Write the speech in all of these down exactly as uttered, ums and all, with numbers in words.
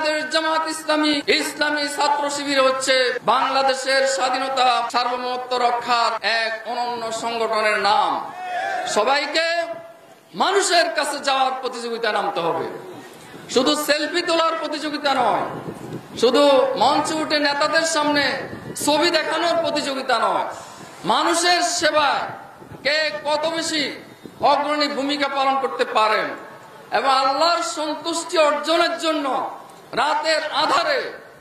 বাংলাদেশ জামাত ইসলামী ইসলামী ছাত্র শিবির হচ্ছে বাংলাদেশের স্বাধীনতা সার্বভৌমত্ব রক্ষার এক অনন্য সংগঠনের নাম। সবাইকে মানুষের কাছে যাওয়ার প্রতিযোগিতা নামতে হবে, শুধু সেলফি তোলার প্রতিযোগিতা নয়, শুধু মঞ্চে উঠে নেতাদের সামনে ছবি দেখানোর প্রতিযোগিতা নয়, মানুষের সেবায় কে কত বেশি অগ্রণী ভূমিকা পালন করতে পারেন এবং আল্লাহর সন্তুষ্টি অর্জনের জন্য রাতের আধারে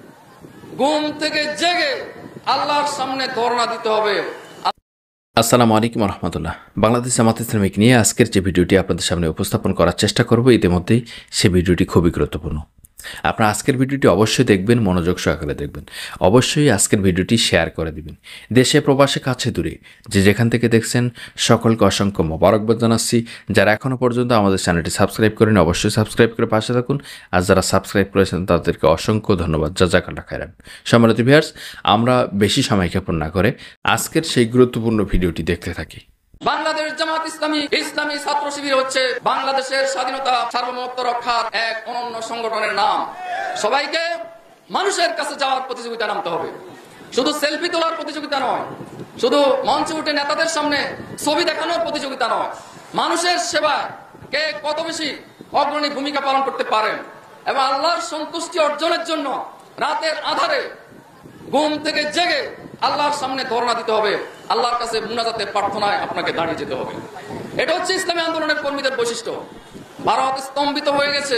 ঘুম থেকে জেগে আল্লাহর সামনে ধর্ণা দিতে হবে। আসসালামু আলাইকুম রহমতুল্লাহ। বাংলাদেশ জামাত ইসলামীকে নিয়ে আজকের যে ভিডিওটি আপনাদের সামনে উপস্থাপন করার চেষ্টা করব, ইতিমধ্যেই সে ভিডিওটি খুবই গুরুত্বপূর্ণ। আপনারা আজকের ভিডিওটি অবশ্যই দেখবেন, মনোযোগ সহকারে দেখবেন। অবশ্যই আজকের ভিডিওটি শেয়ার করে দিবেন। দেশে প্রবাসে কাছে দূরে যে যেখান থেকে দেখছেন সকলকে অসংখ্য মোবারকবাদ জানাচ্ছি। যারা এখনও পর্যন্ত আমাদের চ্যানেলটি সাবস্ক্রাইব করেন অবশ্যই সাবস্ক্রাইব করে পাশে থাকুন, আর যারা সাবস্ক্রাইব করেছেন তাদেরকে অসংখ্য ধন্যবাদ, জাযাকাল্লাহ খাইরান। সম্মানিত ভিউয়ার্স, আমরা বেশি সময় ক্ষেপণ না করে আজকের সেই গুরুত্বপূর্ণ ভিডিওটি দেখতে থাকি। বাংলাদেশ জামাত ইসলামী ইসলামী ছাত্র শিবির হচ্ছে বাংলাদেশের স্বাধীনতা সার্বভৌমত্ব রক্ষার এক অনন্য সংগঠনের নাম। সবাইকে মানুষের কাছে যাওয়ার প্রতিযোগিতা নামতে হবে, শুধু সেলফি তোলার প্রতিযোগিতা নয়, শুধু মঞ্চে উঠে নেতাদের সামনে ছবি দেখানোর প্রতিযোগিতা নয়, মানুষের সেবায় কে কত বেশি অগ্রণী ভূমিকা পালন করতে পারেন এবং আল্লাহর সন্তুষ্টি অর্জনের জন্য রাতের আধারে ঘুম থেকে জেগে আল্লাহর সামনে ধর্ণা দিতে হবে, আল্লাহর কাছে মুনাজাতের প্রার্থনায় আপনাকে দাঁড়িয়ে যেতে হবে। এটা হচ্ছে ইসলামী আন্দোলনের কর্মীদের বৈশিষ্ট্য। ভারত স্তম্ভিত হয়ে গেছে,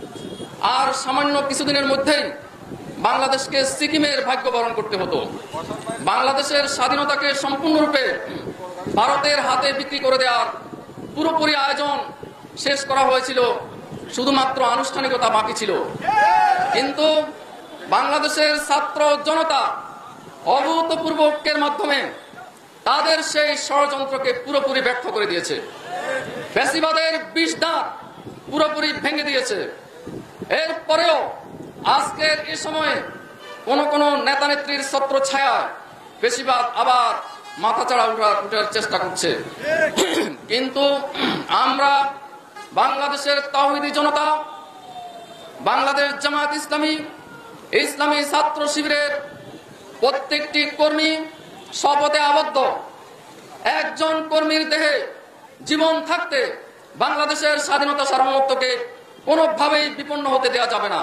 আর সামান্য কিছুদিনের মধ্যেই বাংলাদেশকে সিকিমের ভাগ্য বরণ করতে হতো। বাংলাদেশের স্বাধীনতাকে সম্পূর্ণরূপে ভারতের হাতে বিক্রি করে দেওয়ার পুরোপুরি আয়োজন শেষ করা হয়েছিল, শুধুমাত্র আনুষ্ঠানিকতা বাকি ছিল। কিন্তু বাংলাদেশের ছাত্র জনতা অভূতপূর্ব ঐক্যের মাধ্যমে তাদের সেই ষড়যন্ত্রকে পুরোপুরি ব্যর্থ করে দিয়েছে। ফ্যাসিবাদের বিষ দাঁত পুরোপুরি ভেঙে দিয়েছে। এরপরেও আজকের এই সময়ে কোন কোন নেতা নেত্রীর ছত্র ছায়ায় ফ্যাসিবাদ আবার মাথাচাড়া উঠার উঠার চেষ্টা করছে। কিন্তু আমরা বাংলাদেশের তাওহীদি জনতা, বাংলাদেশ জামাত ইসলামী ইসলামী ছাত্র শিবিরের প্রত্যেকটি কর্মী শপথে আবদ্ধ। একজন কর্মীর দেহে জীবন থাকতে বাংলাদেশের স্বাধীনতা সার্বভৌমত্বকে কোনোভাবেই বিপন্ন হতে দেওয়া যাবে না।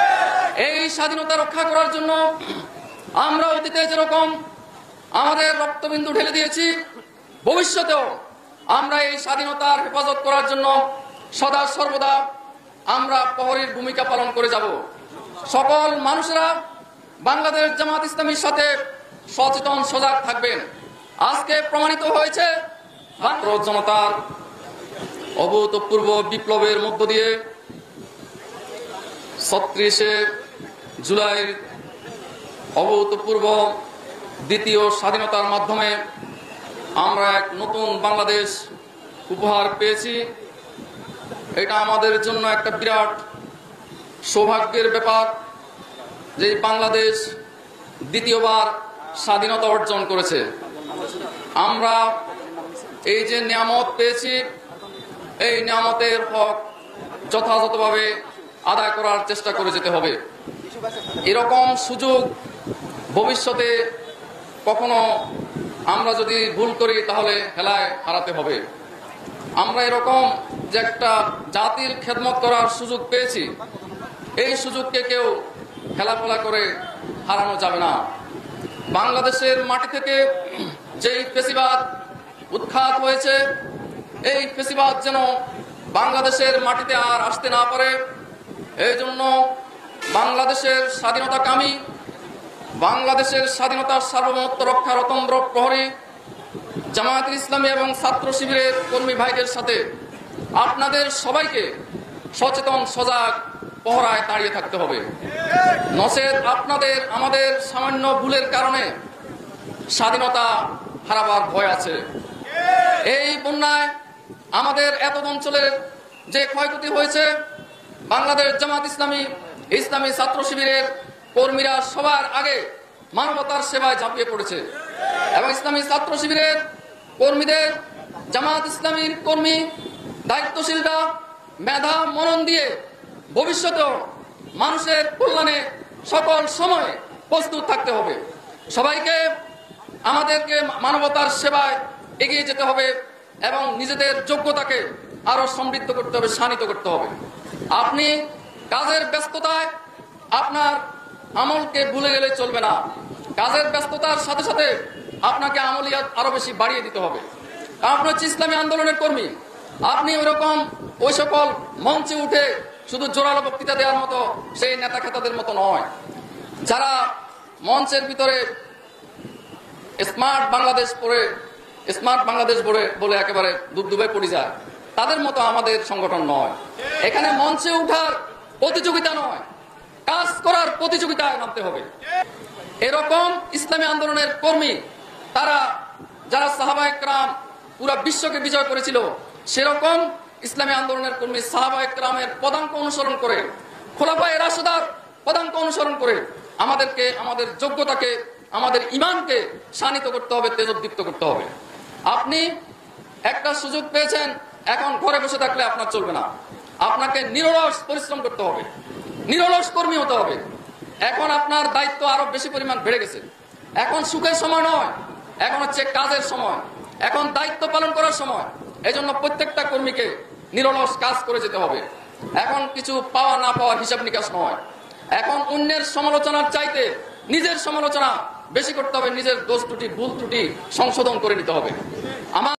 এই স্বাধীনতা রক্ষা করার জন্য আমরা অতীতে যেরকম আমাদের রক্তবিন্দু ঢেলে দিয়েছি, ভবিষ্যতেও আমরা এই স্বাধীনতার হেফাজত করার জন্য সদা সর্বদা আমরা প্রহরীর ভূমিকা পালন করে যাব। সকল মানুষেরা বাংলাদেশ জামাত ইসলামীর সাথে সচেতন সজাগ থাকবেন। আজকে প্রমাণিত হয়েছে ছাত্র জনতার অভূতপূর্ব বিপ্লবের মধ্য দিয়ে ছত্রিশে জুলাই অভূতপূর্ব দ্বিতীয় স্বাধীনতার মাধ্যমে আমরা এক নতুন বাংলাদেশ উপহার পেয়েছি। এটা আমাদের জন্য একটা বিরাট সৌভাগ্যের ব্যাপার যে বাংলাদেশ দ্বিতীয়বার স্বাধীনতা অর্জন করেছে। আমরা এই যে নিয়ামত পেয়েছি, এই নিয়ামতের হক যথাযথভাবে আদায় করার চেষ্টা করে যেতে হবে। এরকম সুযোগ ভবিষ্যতে কখনো আমরা যদি ভুল করি তাহলে হেলায় হারাতে হবে। আমরা এরকম যে একটা জাতির খেদমত করার সুযোগ পেয়েছি, এই সুযোগকে কেউ খেলাফেলা করে হারানো যাবে না। বাংলাদেশের মাটি থেকে যেই ফ্যাসিবাদ উৎখাত হয়েছে, এই ফ্যাসিবাদ যেন বাংলাদেশের মাটিতে আর আসতে না পারে, এই জন্য বাংলাদেশের স্বাধীনতাকামী, বাংলাদেশের স্বাধীনতার সার্বভৌমত্ব রক্ষার অতন্দ্র প্রহরী জামায়াত ইসলামী এবং ছাত্র শিবিরের কর্মী ভাইদের সাথে আপনাদের সবাইকে সচেতন সজাগ পহরায় দাঁড়িয়ে থাকতে হবে। নচেত আপনাদের আমাদের সামান্য ভুলের কারণে স্বাধীনতা হারাবার ভয় আছে। এই বন্যায় আমাদের এত অঞ্চলের যে ক্ষয়ক্ষতি হয়েছে, বাংলাদেশ জামাত ইসলামী ইসলামী ছাত্র শিবিরের কর্মীরা সবার আগে মানবতার সেবায় ঝাঁপিয়ে পড়েছে এবং ইসলামী ছাত্র শিবিরের কর্মীদের, জামাত ইসলামীর কর্মী দায়িত্বশীলরা মেধা মনন দিয়ে ভবিষ্যতেও মানুষের কল্যাণে সকল সময়ে প্রস্তুত থাকতে হবে। সবাইকে আমাদেরকে মানবতার সেবায় এগিয়ে যেতে হবে এবং নিজেদের যোগ্যতাকে আরো সমৃদ্ধ করতে হবে, শানিত করতে হবে। আপনি কাজের ব্যস্ততায় আপনার আমলকে ভুলে গেলে চলবে না। কাজের ব্যস্ততার সাথে সাথে আপনাকে আমলিয়াত আরো বেশি বাড়িয়ে দিতে হবে। আপনি হচ্ছে ইসলামী আন্দোলনের কর্মী, আপনি ওইরকম ওই সকল মঞ্চে উঠে শুধু জোরালো বক্তৃতা দেওয়ার মতো সেই নেতা খেতাদের মতো নয়। যারা মঞ্চের ভিতরে স্মার্ট বাংলাদেশ পড়ে স্মার্ট বাংলাদেশ বলে বলে একেবারে দুবদুবে পড়ে যায়, তাদের মতো আমাদের সংগঠন নয়। এখানে মঞ্চে উঠার প্রতিযোগিতা নয়, কাজ করার প্রতিযোগিতায় নামতে হবে। এরকম ইসলামী আন্দোলনের কর্মী তারা যারা সাহাবায়ে কেরাম পুরো বিশ্বকে বিজয় করেছিল, সেরকম ইসলামী আন্দোলনের কর্মী সাহাবায়ে কেরামের পদাঙ্ক অনুসরণ করে, খোলাফায়ে রাশেদার পদাঙ্ক অনুসরণ করে আমাদেরকে আমাদের যোগ্যতাকে আমাদের ঈমানকে শানিত করতে হবে, তেজোদ্দীপ্ত করতে হবে। আপনি একটা সুযোগ পেয়েছেন, এখন ঘরে বসে থাকলে আপনার চলবে না। আপনাকে নিরলস পরিশ্রম করতে হবে, নিরলস কর্মী হতে হবে। এখন আপনার দায়িত্ব আরো বেশি পরিমাণ বেড়ে গেছে। এখন সুখের সময় নয়, এখন হচ্ছে কাজের সময়, এখন দায়িত্ব পালন করার সময়। এই জন্য প্রত্যেকটা কর্মীকে নিরলস কাজ করে যেতে হবে। এখন কিছু পাওয়া না পাওয়ার হিসাব নিকাশ নয়। এখন অন্যের সমালোচনার চাইতে নিজের সমালোচনা বেশি করতে হবে, নিজের দোষ ত্রুটি ভুল ত্রুটি সংশোধন করে নিতে হবে। আমার